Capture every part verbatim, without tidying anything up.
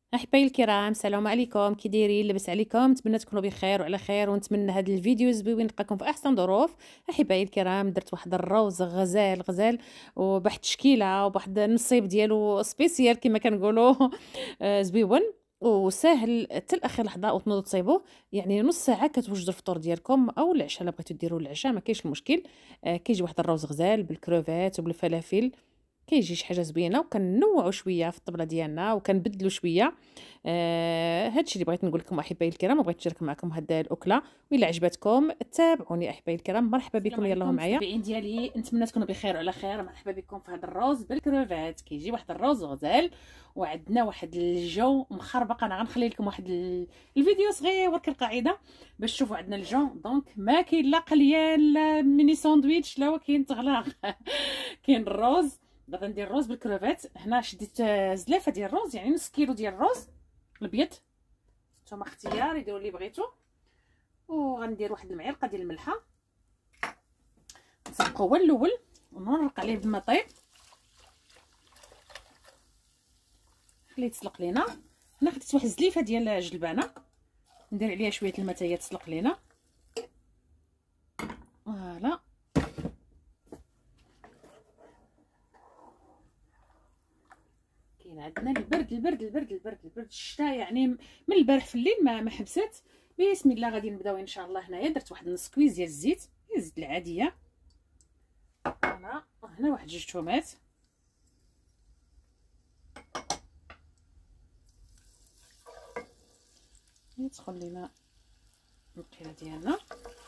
احبائي الكرام، السلام عليكم. كي دايرين؟ لاباس عليكم؟ نتمنى تكونوا بخير وعلى خير، ونتمنى هذا الفيديو زوين نلقاكم في احسن ظروف. احبائي الكرام، درت واحد الروز غزال غزال وبواحد التشكيله وبواحد النصيب ديالو سبيسيال كما كنقولوا. آه، زويون وساهل حتى لاخر لحظه وتنوضوا تصايبوه. يعني نص ساعه كتوجدوا الفطور ديالكم او العشاء الا بغيتوا ديروا العشاء، ما كاينش المشكل. آه، كيجي واحد الروز غزال بالكروفات وبالفلافل، كيجي شي حاجه زوينه، وكنوعوا شويه في الطبله ديالنا وكنبدلوا شويه. آه هادشي اللي بغيت نقول لكم احبائي الكرام، وبغيت نشارك معكم هاد الاكله. والا عجبتكم تابعوني احبائي الكرام. مرحبا بكم، يلا معايا المتابعين ديالي، نتمنى تكونوا بخير وعلى خير. مرحبا بكم في هذا الروز بالكروفات. كيجي واحد الروز غزال، وعندنا واحد الجو مخربق. انا غنخلي لكم واحد ال... الفيديو صغير كالقاعده باش تشوفوا عندنا الجو. دونك ما كاين لا قليان لا ميني ساندويتش لا كاين تغلاق. كاين الروز. غادي ندير الروز بالكروفات. هنا شديت زلافه ديال الروز، يعني نص كيلو ديال الروز الابيض. نتوما اختيار، ديروا اللي بغيتو. وغندير واحد المعلقه ديال الملحه، نسبقو هو الاول ونرق عليه بالماء طيب، خليه يتسلق لينا. هنا خديت واحد الزليفه ديال الجلبانه، ندير عليها شويه الماء حتى هي تسلق لينا. فوالا، كاين عندنا البرد البرد البرد البرد البرد الشتاء، يعني من البارح في الليل ما ما حبست. بسم الله غادي نبداو ان شاء الله. هنايا درت واحد نص كويز ديال الزيت، الزيت العاديه. هنا هنا واحد جوج طوماط، يدخل لينا البقيله ديالنا.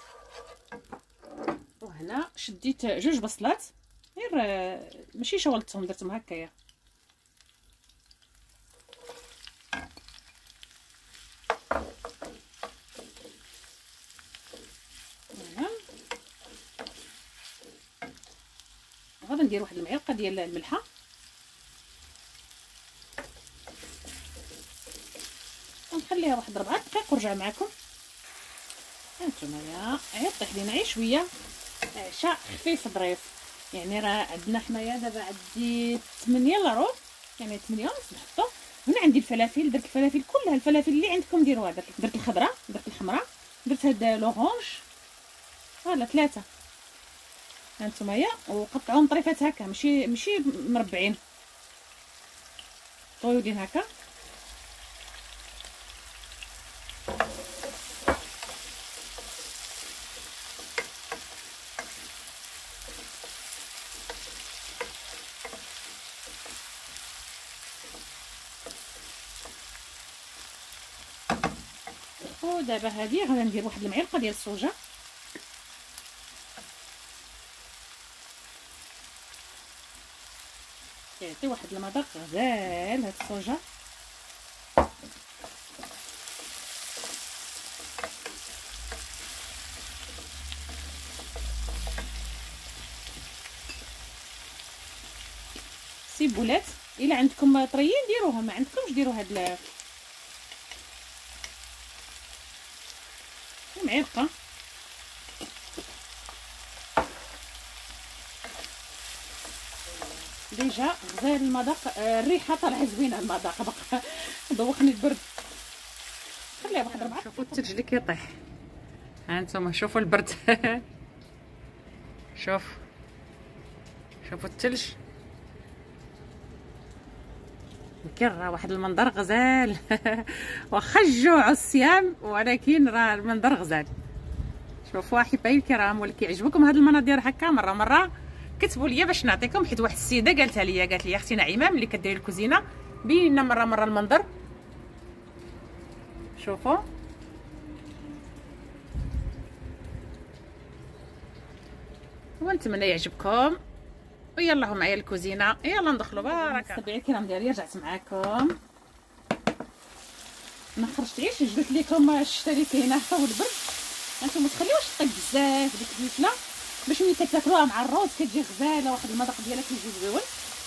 وهنا شديت جوج بصلات، غير ماشي شولتهم، درتهم هكايا. غادي ندير واحد المعلقه ديال الملحه، ونخليها واحد ربعة دقائق ونرجع معكم. هانتوما عيط طيح لينا غير شويه، عشاء خفيف ظريف. يعني راه عندنا حنايا دابا عندي ثمانية الا ربع، يعني ثمانية ونص نحطو. هنا عندي الفلافل، درت الفلافل كلها، الفلافل اللي عندكم ديروها. درت درت الخضراء، درت الحمراء، درت هاد لورانج، فوالا ثلاثه. هانتوما وقطعوهم طريفات هكا، ماشي ماشي مربعين، طويلين هكا. ودابا هذه غادي ندير واحد المعلقه ديال الصوجه، كيعطي واحد المذاق غزال هاد الصوجه. سيبولات الا عندكم طريين ديروها، ما عندكمش ديروا هاد المعلقه. ديجا غزال المذاق، الريحه طالعه زوينه، المذاق بقى دوخني البرد. خليها واحد ربعه. شوفوا الثلج اللي كيطيح، ها انتم شوفوا البرد. شوف شوفوا الثلج مكرة، واحد المنظر غزال. واخا الجوع الصيام، ولكن راه المنظر غزال. شوفوا احبائي الكرام، ولا كيعجبكم هاد المناظر هكا مره مره كتبوا لي باش نعطيكم. حيت واحد السيده قالتها لي، قالت لي اختي نعيمه ملي كديري الكوزينه بينا مره مره المنظر. شوفوا ونتمنى يعجبكم. ويلا معايا الكوزينه، يلا ندخلوا. بارك الله. متابعي الكرام ديالي، رجعت معاكم. ما خرجت عيش، جبت لكم الشتا اللي كاينه حتى هو البرد. انتم ما تخليوش طيب بزاف ديك الفلفله باش ملي كتاكلوها مع الروز كتجي غزاله، واحد المذاق ديالها كيجي زوين.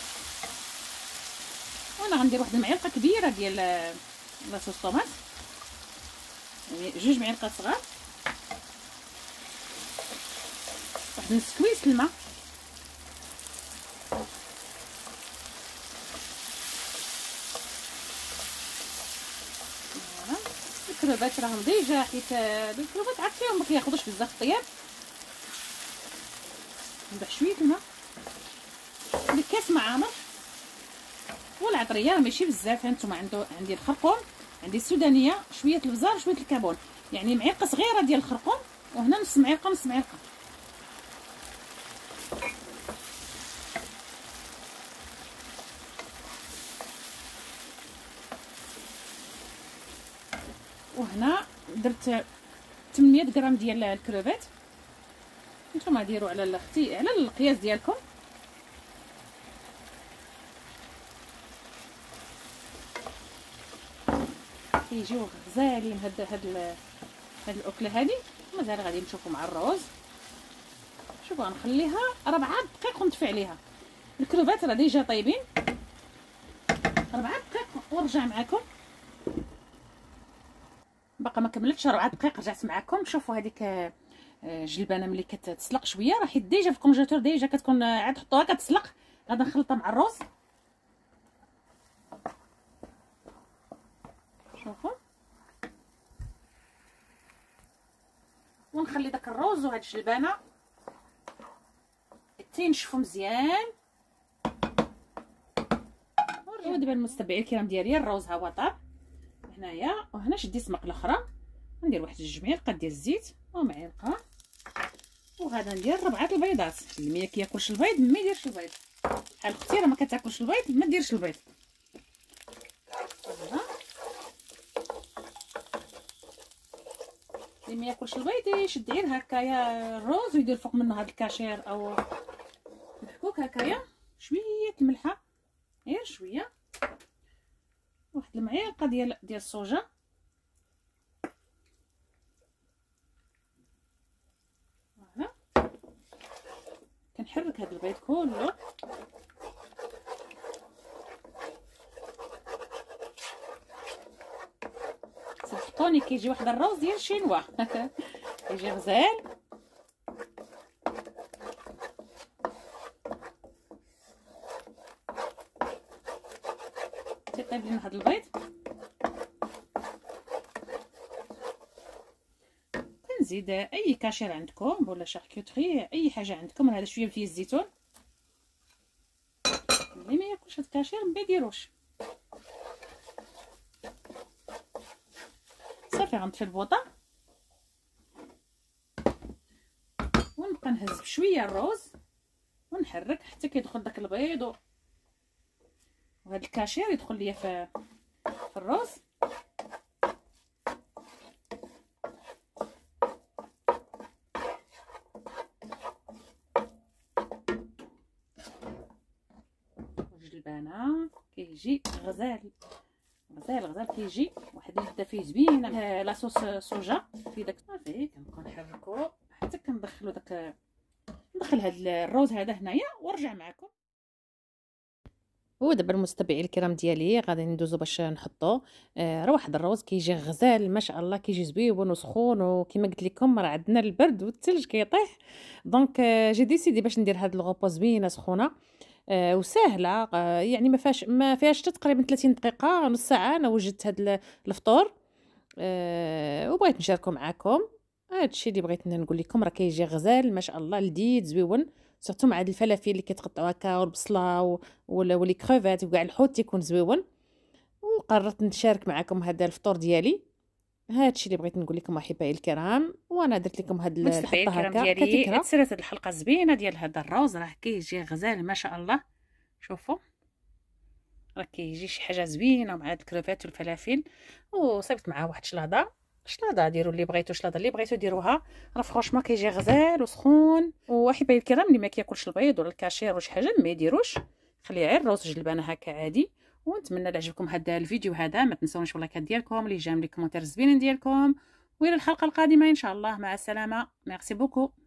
وانا غندير واحد المعلقه كبيره ديال لاصوص طوماط، يعني جوج معالق صغار، واحد نص كويس الماء، الكروفات راهم ديجا، حيت الكروفات عرفتيهم ما كياخذوش بزاف الطياب. نضيف شويه الماء، هذيك كاس معامر والعطريه ماشي بزاف. هانتوما عنده عندي الخرقوم، عندي السودانيه، شويه البزار، شويه الكابون، يعني معلقه صغيره ديال الخرقوم، وهنا نص معلقه نص معلقه. وهنا درت ثمانمية غرام ديال الكروفيت. نتوما ديروا على الاختي على القياس ديالكم. كيجيو غزالين هاد هاد هاد الاكله هادي. مازال غادي نشوفوا مع الروز. شوفوا غنخليها ربعة دقائق ونطفي عليها. الكروفات راه ديجا طايبين، ربعة دقائق ونرجع معكم. باقا ما كملتش ربعة دقائق، رجعت معكم. شوفوا هذيك جلبانه ملي كتسلق شويه راه حيت ديجا في الكونجيلاتور ديجا كتكون عاد حطوها كتسلق. غادي نخلطها مع الروز. شوفوا ونخلي داك الروز وهاد الجلبانه تينشفوا مزيان. ودابا المتابعين الكرام ديالي الروز ها هو طاب هنايا. وهنا شديت مقله اخرى، ندير واحد جوج معالق ديال الزيت ومعلقه، وغادا ندير ربعه البيضات. اللي ما كياكلش البيض ما يديرش البيض، بحال اختي راه ما كتاكلش البيض ما ديرش البيض. اللي ما ياكلش البيض يشد غير هكايا الروز ويدير فوق منه هذا الكاشير او الحكوك هكايا. شويه الملحه غير شويه، واحد المعلقه ديال ديال الصوجا، فوالا. كنحرك هذا البيض كله. صدقوني كيجي واحد الروز ديال شينوا كيجي غزال. تيطيب لنا هذا البيض. كنزيد اي كاشير عندكم ولا شاركوتري، اي حاجه عندكم. هذا شويه فيه الزيتون، اللي ما ياكلش هاد الكاشير ما يديروش. صافي غنطفي البوطه ونبقى نهز بشويه الروز ونحرك حتى كيدخل داك البيض و... وهاد الكاشير يدخل ليا في في الروز. الجلبانه كيجي غزال غزال غزال، كيجي واحد اللذه فيه زوينه. لاصوص صوجا في داك صافي كنبقاو نحركو حتى كندخلو داك ندخل هاد الروز هذا هنايا ونرجع معكم. ودابا المتابعين الكرام ديالي غادي ندوزو باش نحطو. آه راه واحد الروز كيجي غزال ما شاء الله، كيجي زويون وسخون، وكما قلت لكم راه عندنا البرد والثلج كيطيح. دونك آه جي ديسيدي باش ندير هاد الغوبو زوينه سخونه آه وسهله. آه يعني ما فيهاش ما فيهاش حتى تقريبا ثلاثين دقيقه نص ساعه. انا وجدت هاد الفطور آه وبغيت نشاركو معكم. هادشي اللي بغيت نقول لكم، راه كيجي غزال ما شاء الله، لذيذ زويون، سورتو مع هاد الفلافل اللي كيتقطعوا هكا والبصله ولي كروفات وكاع الحوت تيكون زويون. وقررت نشارك معكم هذا الفطور ديالي. هادشي اللي بغيت نقول لكم احبائي الكرام، وانا درت لكم هاد الحطه هكا كفكره. تسرات هاد الحلقه زوينه ديال هذا الروز، راه كيجي غزال ما شاء الله. شوفوا راه كيجي شي حاجه زوينه مع هاد الكروفات والفلافل. وصيبت معاه واحد شلاضه شلاضه، ديروا اللي بغيتو، شلاضه اللي بغيتو ديروها. راه فرونشمون كيجي غزال وسخون. واحبائي الكرام اللي ما كياكلش البيض ولا الكاشير ولا شي حاجه ما يديروش، خليه غير روز جلبانه هكا عادي. ونتمنى يعجبكم هذا الفيديو هذا. ما تنسونيش باللايكات ديالكم، اللي جا من لي كومونتير زوينين ديالكم. والى الحلقه القادمه ان شاء الله. مع السلامه. ميرسي بوكو.